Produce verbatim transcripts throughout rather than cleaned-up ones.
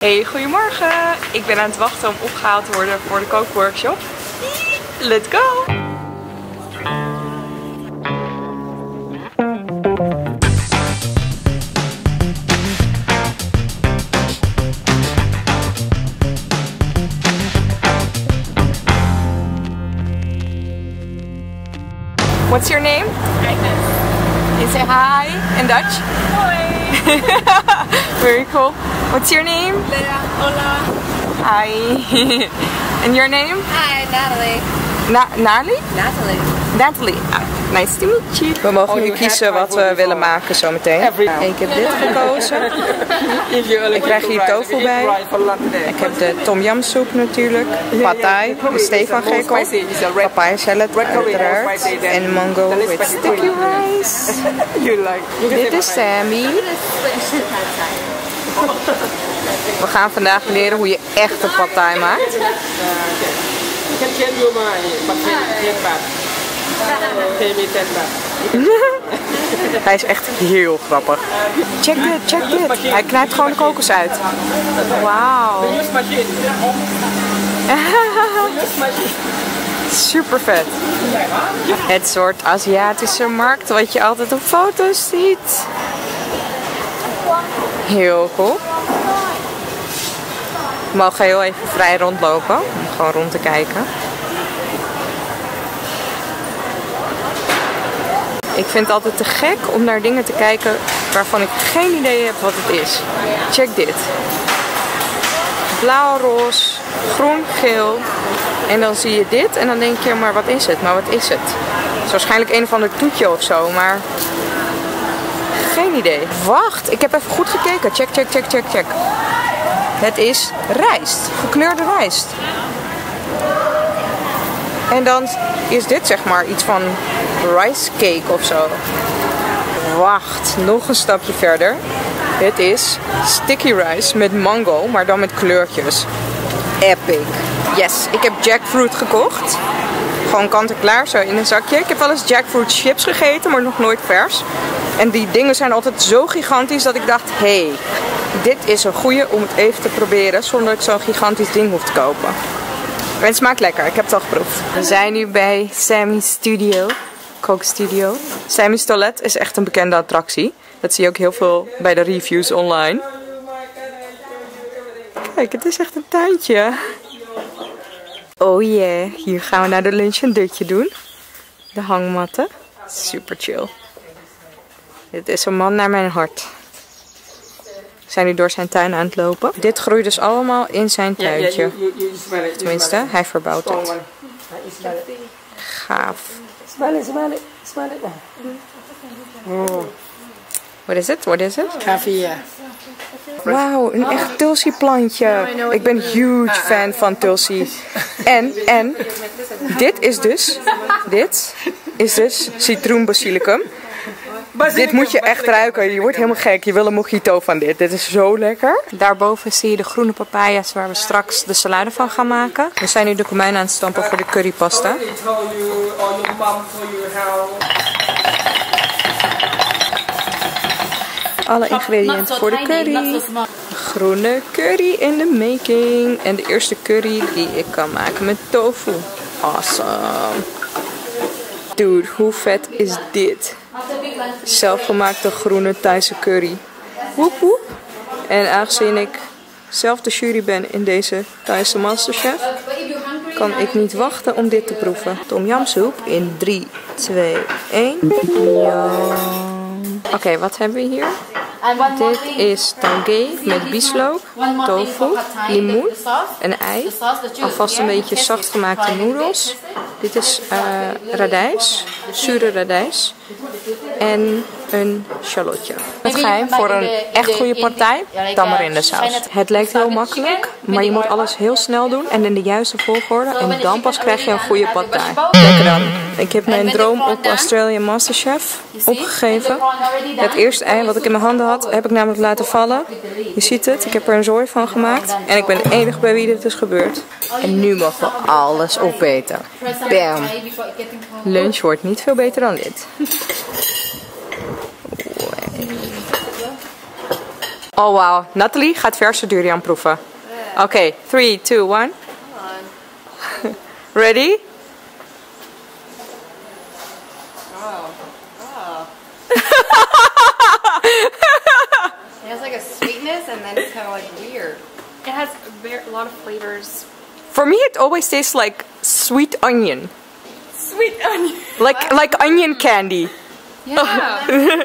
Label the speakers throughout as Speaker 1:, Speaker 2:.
Speaker 1: Hey, goedemorgen. Ik ben aan het wachten om opgehaald te worden voor de kookworkshop. Let's go! What's your name?
Speaker 2: Agnes.
Speaker 1: You say hi in Dutch?
Speaker 2: Hoi.
Speaker 1: Very cool. What's your name?
Speaker 2: Lea. Hola.
Speaker 1: Hi. And your name?
Speaker 2: Hi, Natalie.
Speaker 1: Na Natalie?
Speaker 2: Natalie.
Speaker 1: Natalie. Ah, nice to meet you. We mogen nu kiezen wat we willen maken zometeen. Ik heb dit gekozen. Ik krijg hier tofu bij. Ik heb de tom yum soep natuurlijk. Pad thai, de Stefan gekkel. Papaya salad uiteraard. En mango with sticky rice. Dit is Sammy. We gaan vandaag leren hoe je echte pad thai maakt. Hij is echt heel grappig. Check dit, check dit. Hij knijpt gewoon de kokos uit. Wauw. Super vet. Het soort Aziatische markt wat je altijd op foto's ziet. Heel cool. We mogen heel even vrij rondlopen. Om gewoon rond te kijken. Ik vind het altijd te gek om naar dingen te kijken waarvan ik geen idee heb wat het is. Check dit. Blauw, roze, groen, geel. En dan zie je dit en dan denk je, maar wat is het? Maar wat is het? Het is waarschijnlijk een of ander toetje of zo, maar geen idee. Wacht, ik heb even goed gekeken. Check, check, check, check, check. Het is rijst. Gekleurde rijst. En dan is dit zeg maar iets van rice cake of zo. Wacht, nog een stapje verder. Dit is sticky rice met mango, maar dan met kleurtjes. Epic. Yes, ik heb jackfruit gekocht. Gewoon kant-en-klaar, zo in een zakje. Ik heb wel eens jackfruit chips gegeten, maar nog nooit vers. En die dingen zijn altijd zo gigantisch dat ik dacht, hé, hey, dit is een goeie om het even te proberen zonder dat ik zo'n gigantisch ding hoef te kopen. En het smaakt lekker, ik heb het al geproefd. We zijn nu bij Sammy's studio, kookstudio. Sammy's toilet is echt een bekende attractie. Dat zie je ook heel veel bij de reviews online. Kijk, het is echt een tuintje. Oh yeah, hier gaan we naar de lunch een dutje doen. De hangmatten. Super chill. Dit is een man naar mijn hart. We zijn nu door zijn tuin aan het lopen. Dit groeit dus allemaal in zijn tuintje. Tenminste, hij verbouwt het. Gaaf. Wat is het? Wat is het?
Speaker 3: Cavia.
Speaker 1: Wauw, een echt tulsi plantje. Ik ben huge fan van tulsi. En, en, dit is dus, dit is dus citroenbasilicum. Dit moet je echt ruiken. Je wordt helemaal gek. Je wil een mojito van dit. Dit is zo lekker. Daarboven zie je de groene papaya's waar we straks de salade van gaan maken. We zijn nu de komijn aan het stampen voor de currypasta. Alle ingrediënten voor de curry. Groene curry in de making. En de eerste curry die ik kan maken met tofu. Awesome. Dude, hoe vet is dit? Zelfgemaakte groene Thaise curry. Woep woep. En aangezien ik zelf de jury ben in deze Thaise Masterchef, kan ik niet wachten om dit te proeven. Tom yum soep in drie, twee, één. Oké, okay, wat hebben we hier? Dit is tangge met bieslook, tofu, limoen, een ei, alvast een beetje zacht gemaakte noedels. Dit is uh, radijs, zure radijs en een shallotje. Het geheim voor een echt goede partij, tamarindesaus. Het lijkt heel makkelijk, maar je moet alles heel snel doen en in de juiste volgorde. En dan pas krijg je een goede partij. Lekker dan. Ik heb mijn droom op Australian Masterchef opgegeven. Het eerste ei wat ik in mijn handen had, heb ik namelijk laten vallen. Je ziet het, ik heb er een zooi van gemaakt. En ik ben de enige bij wie dit is gebeurd. En nu mogen we alles opeten. Bam! Lunch wordt niet veel beter dan dit. Oh wow, Nathalie gaat verse durian proeven. Oké, okay, three, two, one. Ready?
Speaker 2: Oh. Oh. It has like a sweetness and then it's kind of like weird. It has a, very, a lot of flavors.
Speaker 1: For me it always tastes like sweet onion.
Speaker 2: Sweet onion?
Speaker 1: Like, like onion candy.
Speaker 2: Yeah.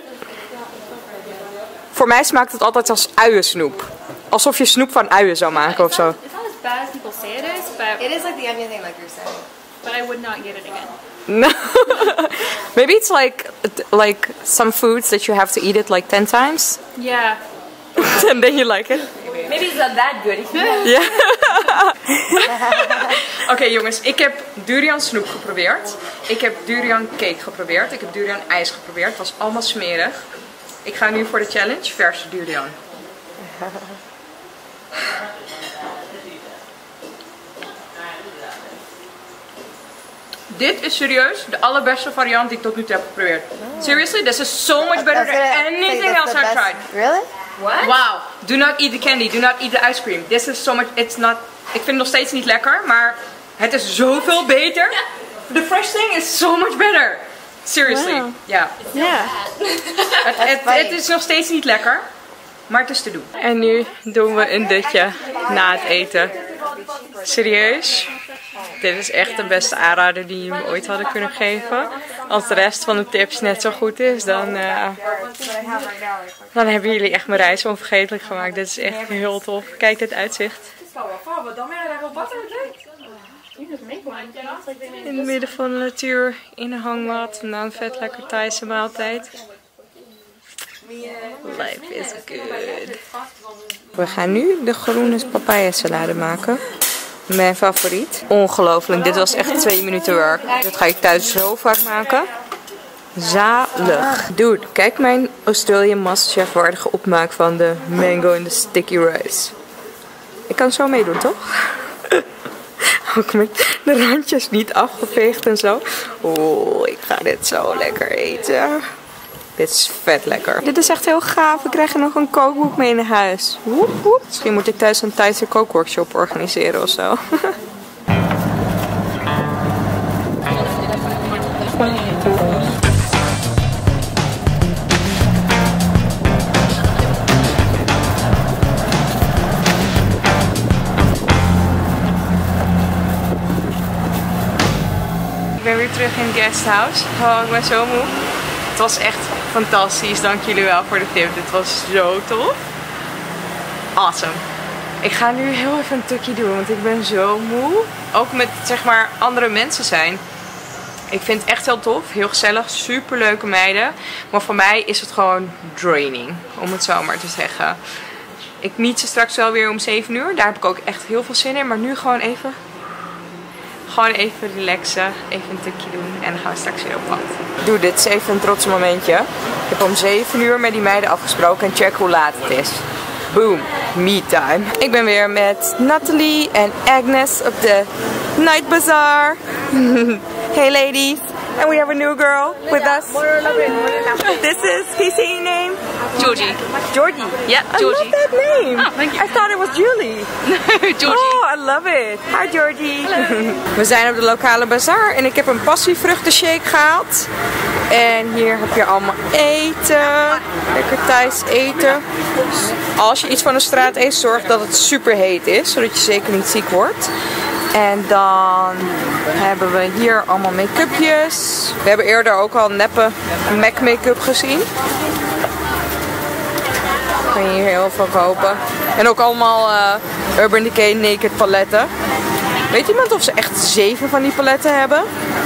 Speaker 1: Voor mij smaakt het altijd als uiensnoep. Alsof je snoep van uien zou maken of zo.
Speaker 2: It's not as bad as people say it is, but it is like the onion thing, like you're saying. But I would not get it again.
Speaker 1: No. Maybe it's like like some foods that you have to eat it like ten times.
Speaker 2: Yeah.
Speaker 1: And then you like it.
Speaker 2: Maybe it's not that good.
Speaker 1: Ja. Oké okay, jongens, ik heb durian snoep geprobeerd. Ik heb durian cake geprobeerd. Ik heb durian ijs geprobeerd. Het was allemaal smerig. Ik ga nu voor de challenge verse durian. Dit is serieus de allerbeste variant die ik tot nu toe heb geprobeerd. Seriously, this is so much better than anything else I've tried.
Speaker 2: Really? What?
Speaker 1: Wow. Do not eat the candy. Do not eat the ice cream. This is so much. It's not. Ik vind het nog steeds niet lekker, maar het is zoveel beter. The fresh thing is so much better. Seriously.
Speaker 2: Wow.
Speaker 1: Ja.
Speaker 2: Ja.
Speaker 1: Het, het, het is nog steeds niet lekker, maar het is te doen. En nu doen we een dutje na het eten. Serieus? Dit is echt de beste aanrader die jullie me ooit hadden kunnen geven. Als de rest van de tips net zo goed is, dan, uh, dan hebben jullie echt mijn reis onvergetelijk gemaakt. Dit is echt heel tof. Kijk dit uitzicht. In het midden van de natuur, in een hangmat, na een vet lekker Thaise maaltijd. Life is good. We gaan nu de groene papaya salade maken. Mijn favoriet. Ongelooflijk, dit was echt twee minuten werk. Dat ga ik thuis zo vaak maken. Zalig. Dude, kijk mijn Australian Masterchef waardige opmaak van de mango en de sticky rice. Ik kan zo meedoen, toch? Ook met de randjes niet afgeveegd en zo. Oh, ik ga dit zo lekker eten. Dit is vet lekker. Dit is echt heel gaaf. We krijgen nog een kookboek mee naar huis. Woep, woep. Misschien moet ik thuis een Thaise kookworkshop organiseren of zo. Ik ben weer terug in het guesthouse. Oh, ik ben zo moe. Het was echt fantastisch. Dank jullie wel voor de tip. Dit was zo tof. Awesome. Ik ga nu heel even een tukje doen, want ik ben zo moe. Ook met, zeg maar, andere mensen zijn. Ik vind het echt heel tof. Heel gezellig. Super leuke meiden. Maar voor mij is het gewoon draining. Om het zo maar te zeggen. Ik niet ze straks wel weer om zeven uur. Daar heb ik ook echt heel veel zin in. Maar nu gewoon even... Gewoon even relaxen, even een tukje doen en dan gaan we straks weer op pad. Doe, dit is even een trots momentje. Ik heb om zeven uur met die meiden afgesproken en check hoe laat het is. Boom, me time. Ik ben weer met Nathalie en Agnes op de Night Bazaar. Hey ladies. And we have a new girl with us. This is, can you say your name?
Speaker 2: Georgie.
Speaker 1: Georgie?
Speaker 2: Yeah,
Speaker 1: I
Speaker 2: Georgie.
Speaker 1: love that name.
Speaker 2: Oh, thank you.
Speaker 1: I thought it was Julie.
Speaker 2: No, Georgie.
Speaker 1: Oh, I love it. Hi Georgie. We zijn op de lokale bazaar en ik heb een passievruchtenshake gehaald. En hier heb je allemaal eten. Lekker Thais eten. Als je iets van de straat eet, zorg dat het super heet is. Zodat je zeker niet ziek wordt. En dan hebben we hier allemaal make-upjes. We hebben eerder ook al neppe MAC make-up gezien. Kan je hier heel veel kopen. En ook allemaal uh, Urban Decay Naked paletten. Weet iemand of ze echt zeven van die paletten hebben?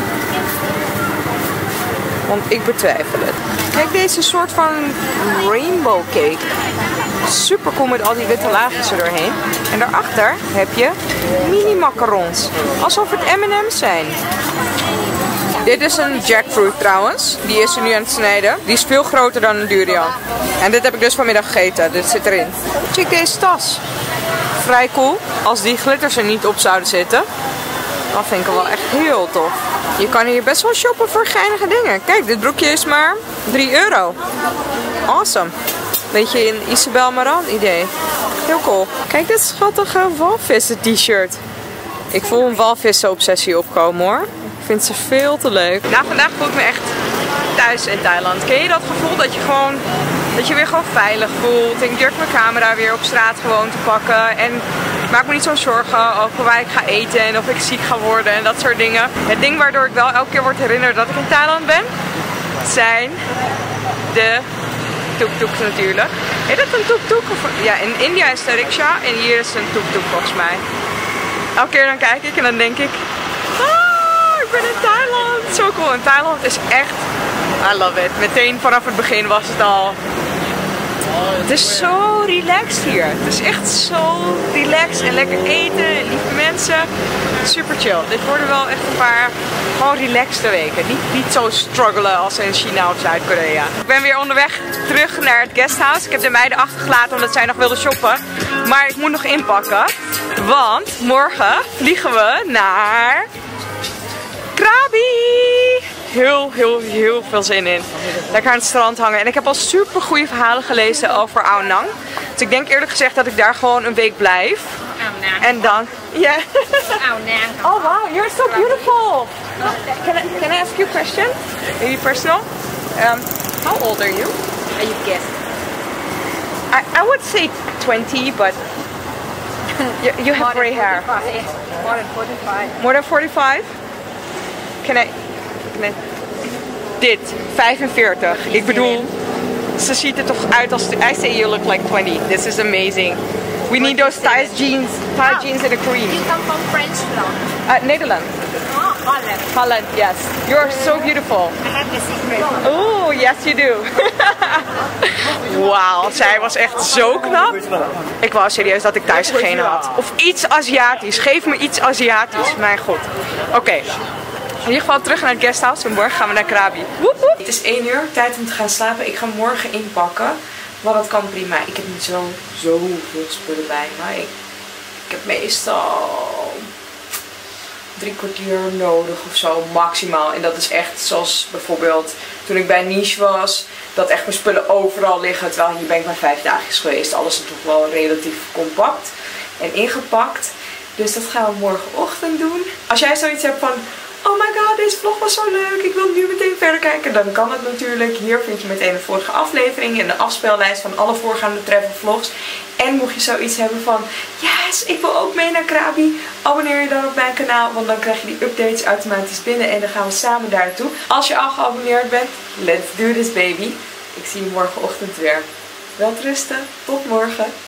Speaker 1: Want ik betwijfel het. Kijk deze soort van rainbow cake. Super cool met al die witte laagjes er doorheen. En daarachter heb je mini macarons. Alsof het M en M's zijn. Dit is een jackfruit trouwens. Die is er nu aan het snijden. Die is veel groter dan een durian. En dit heb ik dus vanmiddag gegeten. Dit zit erin. Check deze tas. Vrij cool. Als die glitters er niet op zouden zitten. Dat vind ik wel echt heel tof. Je kan hier best wel shoppen voor geinige dingen. Kijk, dit broekje is maar drie euro. Awesome. Beetje een Isabel Marant idee. Heel cool. Kijk dit schattige walvissen t-shirt. Ik voel een walvissen obsessie opkomen hoor. Ik vind ze veel te leuk. Na vandaag voel ik me echt thuis in Thailand. Ken je dat gevoel dat je gewoon, dat je weer gewoon veilig voelt. En ik durf mijn camera weer op straat gewoon te pakken. En ik maak me niet zo'n zorgen over waar ik ga eten en of ik ziek ga worden en dat soort dingen. Het ding waardoor ik wel elke keer word herinnerd dat ik in Thailand ben, zijn de tuk-tuks natuurlijk. Is dat een tuk-tuk? Ja, in India is het een rickshaw en hier is het een tuk-tuk volgens mij. Elke keer dan kijk ik en dan denk ik, ah, ik ben in Thailand. Zo cool. En Thailand is echt, I love it. Meteen vanaf het begin was het al. Het is zo relaxed hier. Het is echt zo relaxed en lekker eten en lieve mensen. Super chill. Dit worden wel echt een paar gewoon relaxte weken. Niet, niet zo struggelen als in China of Zuid-Korea. Ik ben weer onderweg terug naar het guesthouse. Ik heb de meiden achtergelaten omdat zij nog wilden shoppen. Maar ik moet nog inpakken. Want morgen vliegen we naar Krabi. Heel, heel, heel veel zin in. Lekker aan het strand hangen. En ik heb al super goede verhalen gelezen over Ao Nang. Dus ik denk eerlijk gezegd dat ik daar gewoon een week blijf. En dan... Ja. Yeah. Oh wow, you're so beautiful. Can I, can I ask you a question? Maybe personal? Um, how old are you?
Speaker 2: Are you guessed?
Speaker 1: I, I would say twenty, but you, you have gray hair.
Speaker 2: More than forty-five.
Speaker 1: More than forty-five? Can I... Can I... Dit, vijfenveertig. Ik bedoel, ze ziet er toch uit als... I say you look like twenty. This is amazing. We need those Thai jeans, Thai jeans in a cream.
Speaker 2: You come from French town?
Speaker 1: Uh, Nederland.
Speaker 2: Oh, Holland.
Speaker 1: Holland, yes. You're so beautiful.
Speaker 2: I have the secret.
Speaker 1: Oh, yes you do. Wauw, zij was echt zo knap. Ik wou serieus dat ik thuis geen had. Of iets Aziatisch. Geef me iets Aziatisch. Mijn god. Oké. Okay. In ieder geval terug naar het guesthouse en morgen gaan we naar Krabi. Woep, woep. Het is één uur, tijd om te gaan slapen. Ik ga morgen inpakken, maar dat kan prima. Ik heb niet zo, zo veel spullen bij me. Ik, ik heb meestal drie kwartier nodig of zo, maximaal. En dat is echt zoals bijvoorbeeld toen ik bij Niche was, dat echt mijn spullen overal liggen. Terwijl hier ben ik maar vijf dagen geweest. Alles is toch wel relatief compact en ingepakt. Dus dat gaan we morgenochtend doen. Als jij zoiets hebt van... Oh my god, deze vlog was zo leuk. Ik wil nu meteen verder kijken. Dan kan het natuurlijk. Hier vind je meteen de vorige aflevering en de afspeellijst van alle voorgaande travel vlogs. En mocht je zoiets hebben van, yes, ik wil ook mee naar Krabi. Abonneer je dan op mijn kanaal, want dan krijg je die updates automatisch binnen. En dan gaan we samen daar naartoe. Als je al geabonneerd bent, let's do this baby. Ik zie je morgenochtend weer. Welterusten, tot morgen.